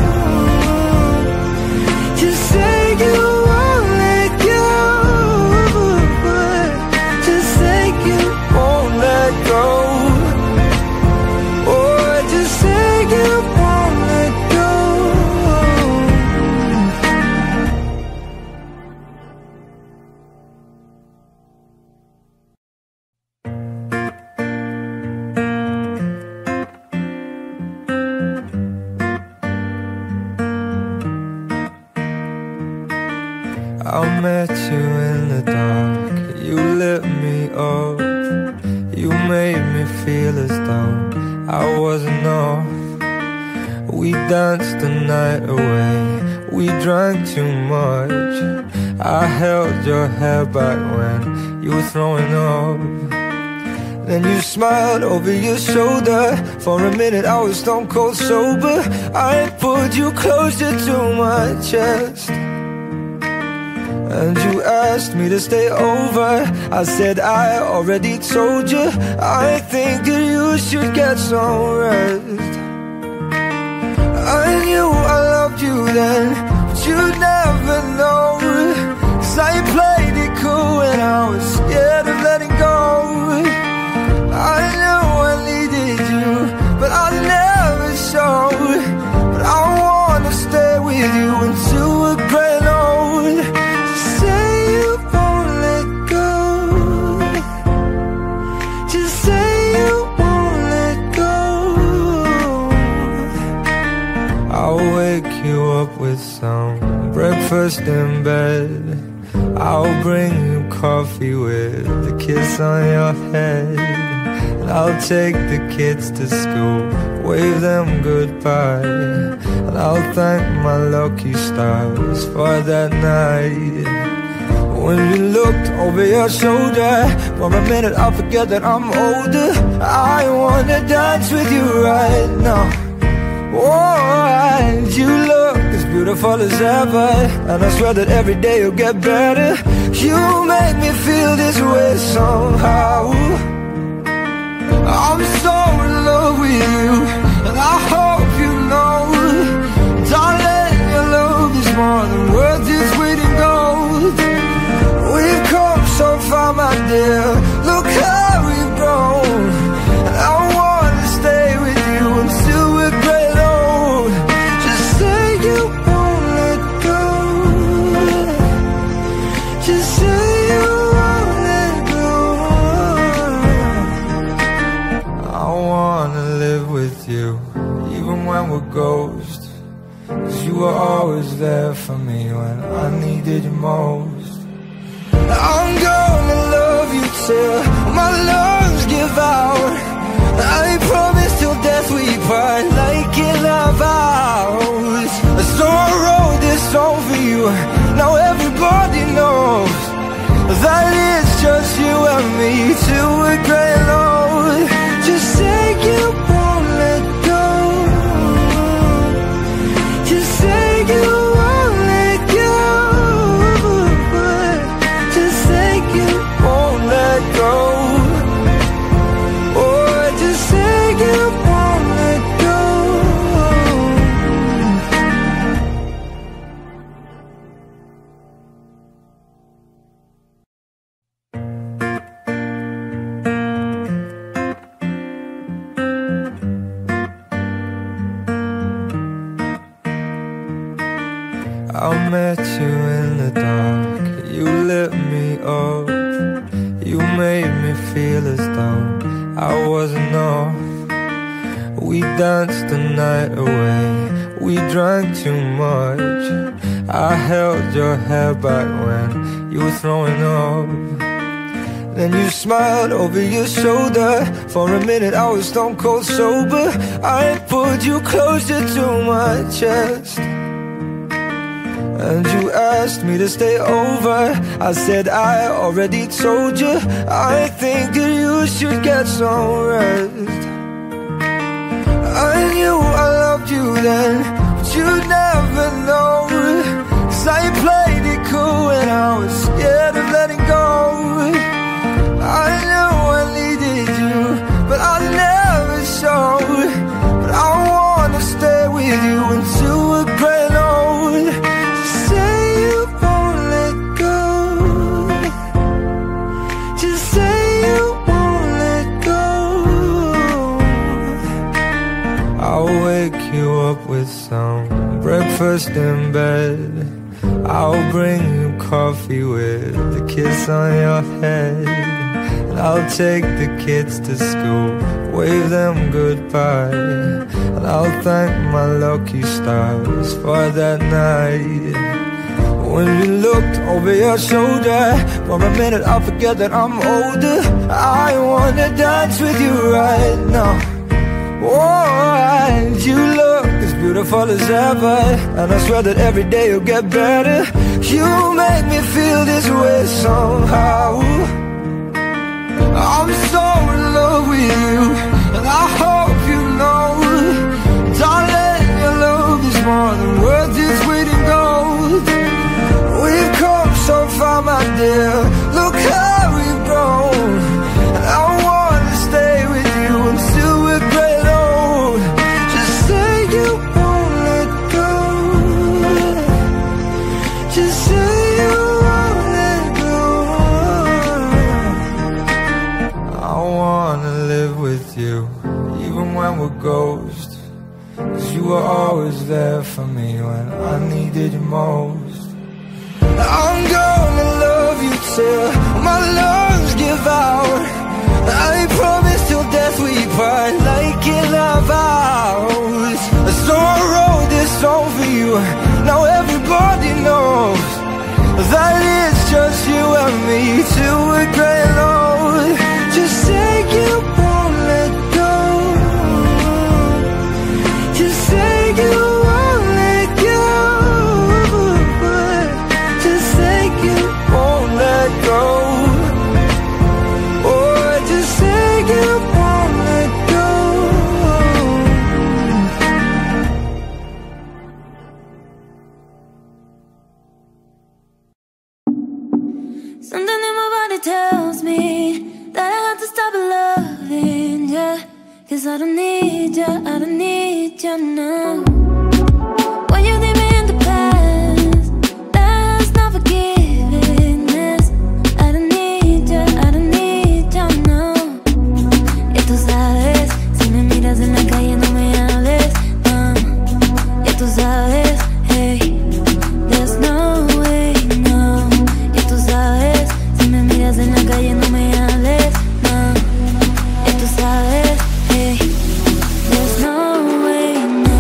Just say you won't let go. Just say I met you in the dark, you lit me up. You made me feel as though I wasn't off. We danced the night away, we drank too much. I held your hair back when you were throwing up. Then you smiled over your shoulder. For a minute I was stone cold sober. I pulled you closer to my chest, and you asked me to stay over. I said I already told you, I think that you should get some rest. I knew I loved you then, but you'd never know, 'cause I played it cool when I was scared of letting go. I knew I needed you, but I never showed. But I wanna stay with you until we're gray and old. Just say you won't let go. Just say you won't let go. I'll wake you up with some breakfast in bed. I'll bring you coffee with a kiss on your head. And I'll take the kids to school, wave them goodbye. And I'll thank my lucky stars for that night. When you looked over your shoulder, for a minute I forget that I'm older. I wanna dance with you right now. Oh, you look as beautiful as ever, and I swear that every day you'll get better. You make me feel this way somehow. I'm so in love with you, and I hope you know, darling, your love is more than worth its weight in gold. We've come so far, my dear, look how we've grown. And I wanna stay with you until we're gray and old. Just say you won't let go. Just say you won't let go. I wanna live with you, even when we're ghosts, 'cause you were always there for me when I needed you most. I'm gonna love you till my lungs give out. I promise till death we part, like in our vows. So I wrote this song for you, now everybody knows that it's just you and me till we're gray and old. Just say you won't let go. Just say you won't let go. Just say you won't let go. Oh, just say you won't let go. I met you in the dark, you lit me up. You made me feel as though I wasn't off. We danced the night away, we drank too much. I held your hair back when you were throwing up. Then you smiled over your shoulder. For a minute I was stone cold sober. I pulled you closer to my chest, and you asked me to stay over. I said I already told you, I think that you should get some rest. I knew I loved you then, but you'd never know, 'cause I played it cool when I was scared of letting go. I knew I needed you, but I never showed. But I wanna stay with you until we're gray and old. Just say you won't let go. Just say you won't let go. I'll wake you up with some breakfast in bed. I'll bring you coffee with a kiss on your head. And I'll take the kids to school, wave them goodbye. And I'll thank my lucky stars for that night. When you looked over your shoulder, for a minute I forget that I'm older. I wanna dance with you right now. Oh, and you look as beautiful as ever, and I swear that every day you'll get better. You make me feel this way somehow. I'm so in love with you, and I hope you know, darling, your love is more than worth its weight in gold. We've come so far, my dear, look how we've grown. And I wanna stay with you until we're great old. Just say you won't let go. Just say you won't let go. I wanna live with you, even when we're ghosts. 'Cause you were always there for me when I needed you most. I'm gonna love you till my lungs give out. I promise till death we part, like in our vows. So I wrote this song for you, now everybody knows that it's just you and me till we're grey and old. Just say you won't let go. Just say you won't let go. Just say you won't let go. Oh, just say you won't let go. Something in my body tells me that I have to stop loving ya. 'Cause I don't need ya, I don't need ya now. When you leave me in the past, that's not forgiveness. I don't need ya, I don't need ya now. Ya tú sabes, si me miras en la calle no me hables, no. Ya tú sabes, hey, there's no way, no. Ya tú sabes, si me miras en la calle no me hables, no. Ya tú sabes, hey, there's no way, no.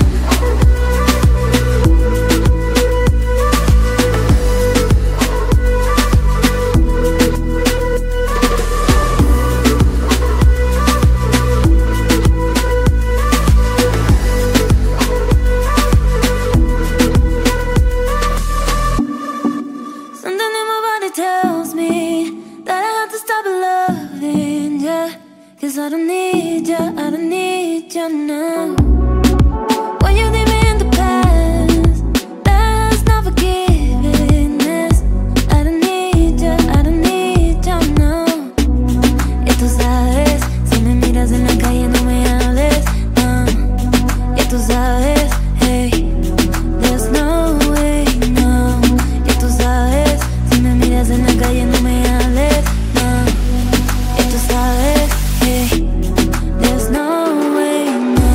Something in my body tells me that I have to stop loving ya. 'Cause I don't need ya, I don't need ya now. When you leave me in the past, that's not forgiveness. I don't need ya, I don't need ya now. Ya tú sabes, si me miras en la calle no me hables, no. Ya tú sabes, hey, there's no way, no. Ya tú sabes, si me miras en la calle no me hables, no. Ya tú sabes, hey, there's no way, no.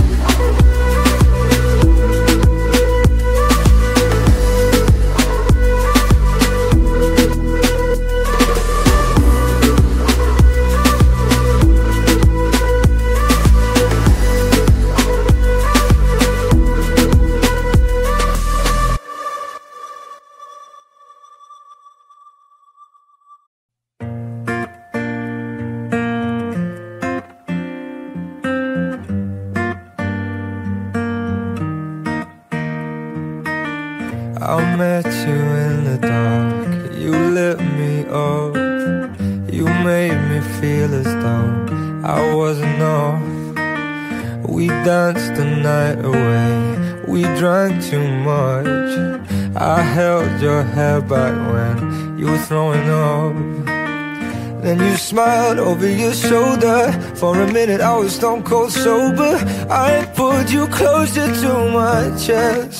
I met you in the dark, you lit me up. You made me feel as though I wasn't off. We danced the night away, we drank too much. I held your hair back when you were throwing up. Then you smiled over your shoulder. For a minute I was stone cold sober. I pulled you closer to my chest,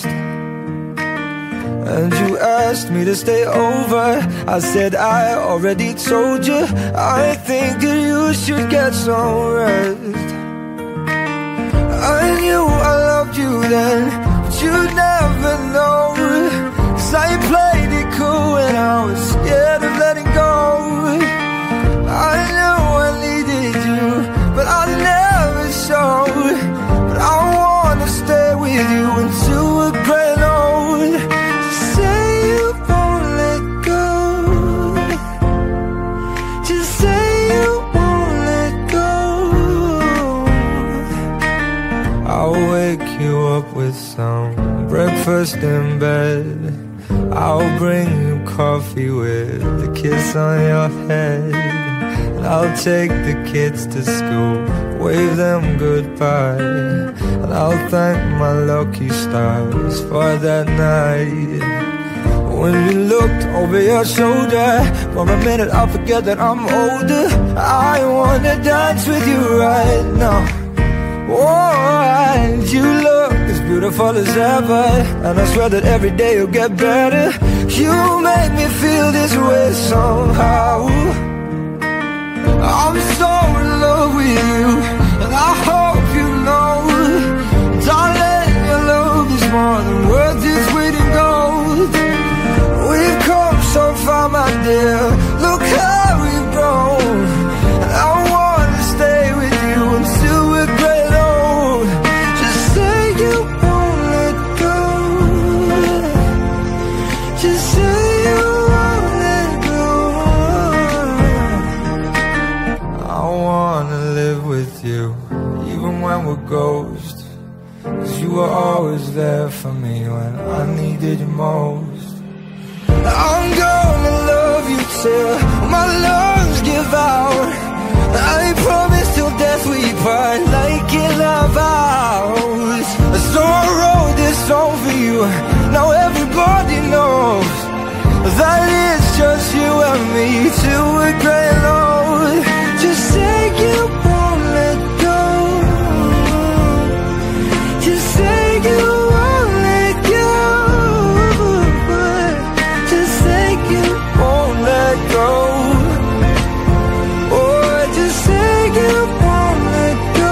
and you asked me to stay over. I said I already told you, I think that you should get some rest. I knew I loved you then, but you'd never know. 'Cause I played it cool and I was scared of letting go. I knew I needed you, but I never showed. But I wanna stay with you until we're grey and old. Just say breakfast in bed. I'll bring you coffee with a kiss on your head. And I'll take the kids to school, wave them goodbye. And I'll thank my lucky stars for that night. When you looked over your shoulder, for a minute I forget that I'm older. I wanna dance with you right now. Oh, and you look as beautiful as ever, and I swear that every day you'll get better. You make me feel this way somehow. I'm so in love with you, and I hope you know, darling, your love is more than worth its weight in gold. We've come so far, my dear, look how we've grown. And I wanna stay with you until we're great old. Just say you won't let go. Just say you won't let go. I wanna live with you, even when we're ghosts. 'Cause you were always there for me when I needed you most. I'm gonna love you till my lungs give out. I promise till death we part, like in our vows. So I wrote this song for you, now everybody knows that it's just you and me till we're grey old. Just say you won't let go. Just say you won't let go. Just say you won't let go. Oh, just say you won't let go.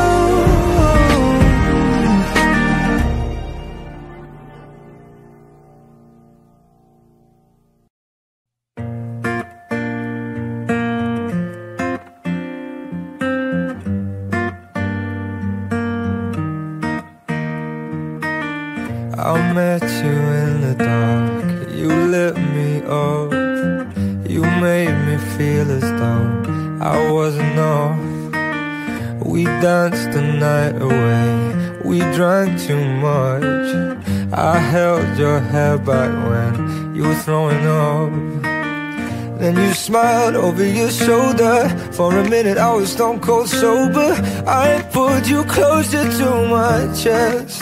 I met you in the dark, you lit me up. You made me feel as though I wasn't off. We danced the night away, we drank too much. I held your hair back when you were throwing up. Then you smiled over your shoulder. For a minute I was stone cold sober. I pulled you closer to my chest,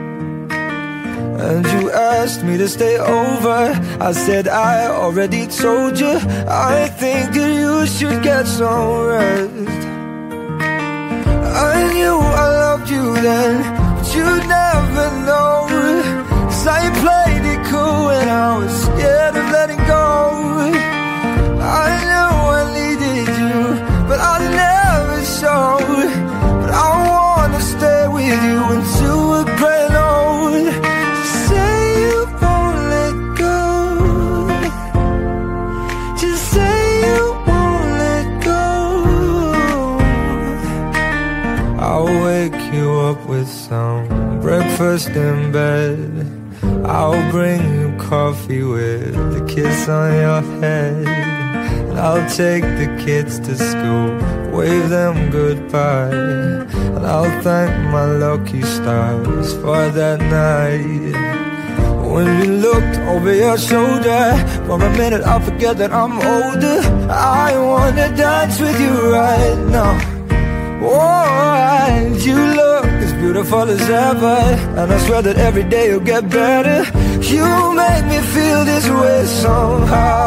and you asked me to stay over. I said I already told you, I think that you should get some rest. I knew I loved you then, but you'd never know. 'Cause I played it cool when I was scared of letting go. I knew I needed you, but I never showed. But I wanna stay with you until we're grey old. Just say you won't let go. Just say you won't let go. I'll wake you up with some breakfast in bed. I'll bring you coffee with a kiss on your head. And I'll take the kids to school, wave them goodbye. And I'll thank my lucky stars for that night. When you looked over your shoulder, for a minute I forget that I'm older. I wanna dance with you right now. Oh, and you look as beautiful as ever, and I swear that every day you'll get better. You make me feel this way somehow.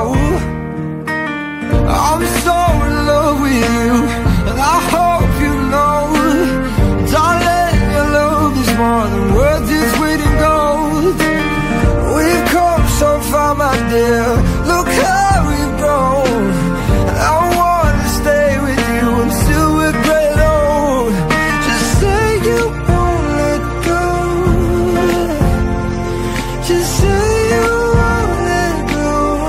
I'm so in love with you, and I hope you know, darling, your love is more than worth its weight in gold. We've come so far, my dear, look how we've grown. And I wanna stay with you until we're great old. Just say you won't let go. Just say you won't let go.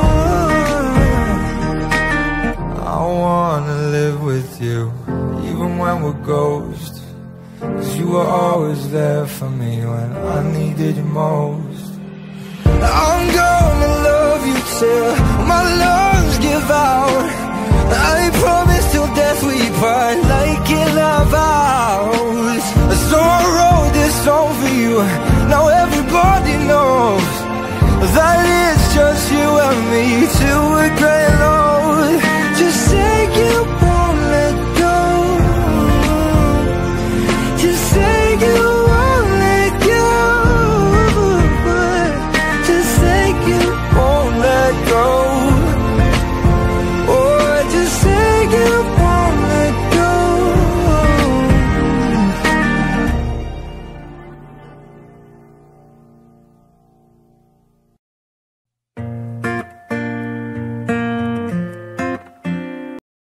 I wanna live with you, even when we're ghosts. 'Cause you were always there for me when I needed you most. I'm gonna love you till my lungs give out. I promise till death we part, like in our vows. So I wrote this song for you, now everybody knows that it's just you and me till